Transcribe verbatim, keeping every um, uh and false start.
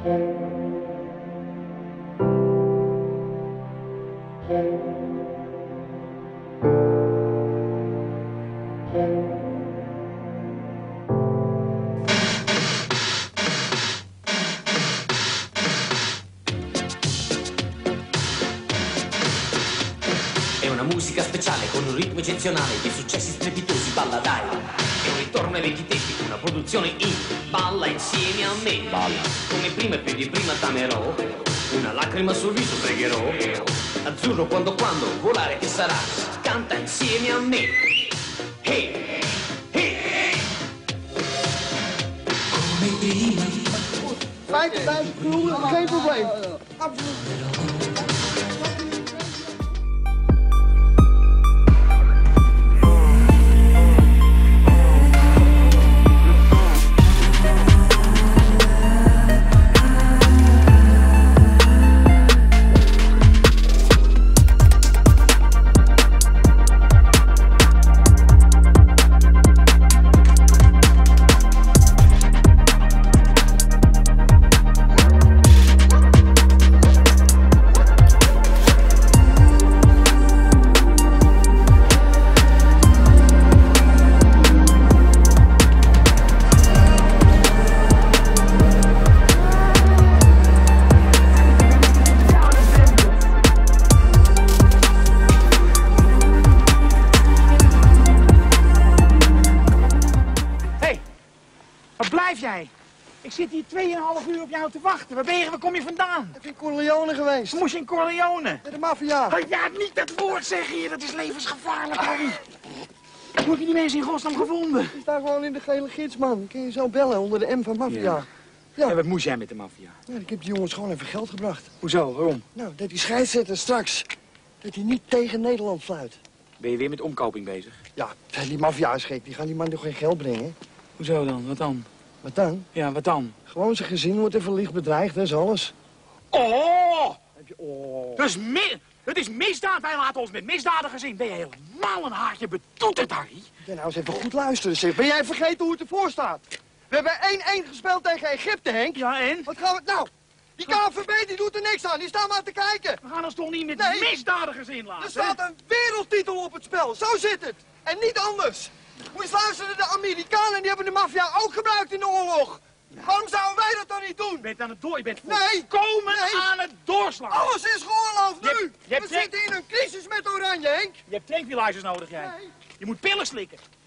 Musica speciale con un ritmo eccezionale, di successi strepitosi, balla dai. È un ritorno ai vecchi tempi, una produzione in balla insieme a me. Balla come prima e più di prima t'amerò, una lacrima sul viso pregherò. Azzurro quando quando volare che sarà, canta insieme a me. Hey, hey, hey. Come prima. vijfenvijftig kronen, geen probleem. Ik zit hier tweeënhalf uur op jou te wachten. Waar ben je? Waar kom je vandaan? Ik ben in Corleone geweest. Hoe moest je in Corleone? Met de maffia. Oh, ja, niet dat woord zeggen hier. Dat is levensgevaarlijk, Harry. Hoe heb je die mensen in godsnaam gevonden? Die staan gewoon in de gele gids, man. Kun je zo bellen onder de M van maffia. Ja. Ja. En wat moest jij met de maffia? Ja, ik heb die jongens gewoon even geld gebracht. Hoezo? Waarom? Nou, dat die scheidsrechter straks, dat hij niet tegen Nederland fluit. Ben je weer met omkoping bezig? Ja, die maffia is gek. Die gaan die man toch geen geld brengen? Hoezo dan? Wat dan? Wat dan? Ja, wat dan? Gewoon zijn gezin wordt even licht bedreigd, dat is alles. Oh! Heb je... Oh. Dat is, mi dat is misdaad. Wij laten ons met misdadigers in. Ben je helemaal een haartje betoeterd, Harry? Ja, nou eens even goed luisteren, zeg. Ben jij vergeten hoe het ervoor staat? We hebben één-één gespeeld tegen Egypte, Henk. Ja, en? Wat gaan we... Nou, die K V B die doet er niks aan. Die staan maar te kijken. We gaan ons toch niet met Nee. misdadigers inlaten? Er staat een wereldtitel op het spel. Zo zit het. En niet anders. Moet je eens luisteren, de Amerikanen die hebben de maffia ook gebruikt in de oorlog. Waarom zouden wij dat dan niet doen? Je bent aan het door, je bent Nee. komen Nee. aan het doorslaan. Alles is geoorloofd nu. Je hebt- je hebt We trek- zitten in een crisis met Oranje, Henk. Je hebt tranquilizers nodig, jij. Nee. Je moet pillen slikken.